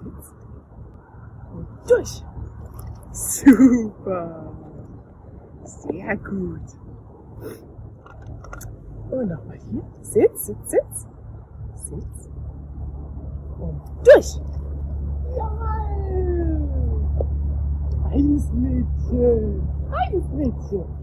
Sitz. Und durch. Super. Sehr gut. Und nochmal hier. Sitz, Sitz, Sitz. Sitz. Und durch. Jawohl. Feines Mädchen. Feines Mädchen.